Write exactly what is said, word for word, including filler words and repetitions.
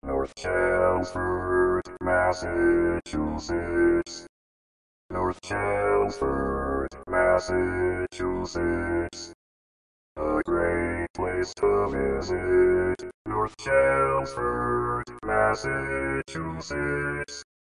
North Chelmsford, Massachusetts. North Chelmsford, Massachusetts. A great place to visit. North Chelmsford, Massachusetts.